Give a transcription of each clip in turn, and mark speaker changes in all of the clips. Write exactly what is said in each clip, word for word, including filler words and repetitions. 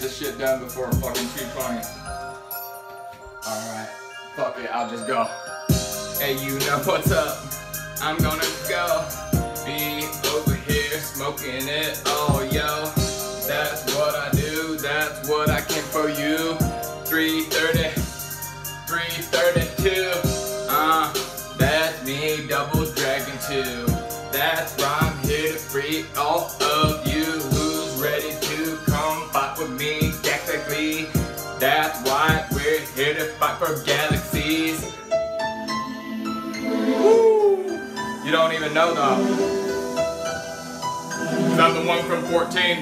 Speaker 1: this shit done before fucking two twenty. Alright, fuck it, I'll just go. Hey, you know what's up? I'm gonna go be over here smoking it all, yo. That's what I do, that's what I can for you. three thirty, three thirty-two, uh, that's me, Double Dragon two. That's right, I'm here to free all of you who's ready to come fight with me, tactically. That's why we're here to fight for galaxies. Woo! You don't even know though. Cause I'm the one from fourteen.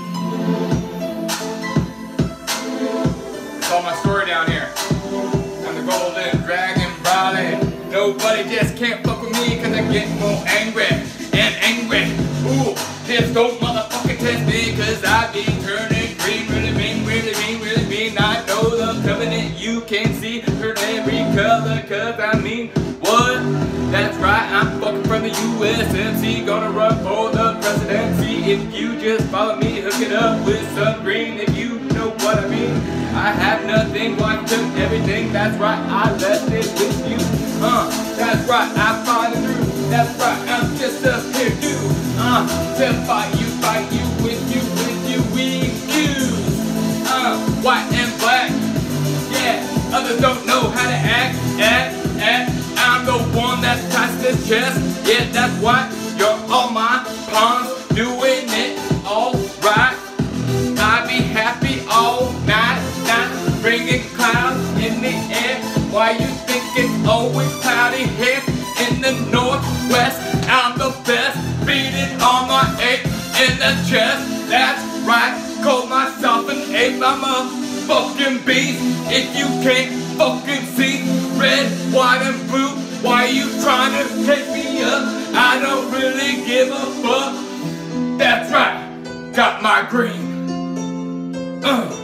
Speaker 1: It's all my story down here. I'm the golden dragon brawling. Nobody just can't fuck with me cause I get more angry and angry. Ooh, just don't motherfucking test me cause I be turning green, really mean, really mean, really mean. I know the covenant you can see, turn every color cause I mean what? That's right, I'm fucking from the U S M C, gonna run for the presidency. If you just follow me, hook it up with some green, if you know what I mean. I have nothing, well I took everything, that's right, I left it with you. Uh, that's right, I'm fighting through, that's right, I'm just up here too. Uh, to fight you, fight you, with you, with you, we fuse. Uh, white and black, yeah, others don't know how to act, act, act. I'm the one that ties this chest, yeah, that's why you're all my pawns, doing it all right. I be happy all night, night, bringing clouds in the air. Why you think it's always cloudy here in the northwest? I'm the best, beating on my ape in the chest. That's right, call myself an ape, I'm a fucking beast. If you can't fucking see red, white and blue, why you trying to take me up? I don't really give a fuck. That's right, got my green. Uh.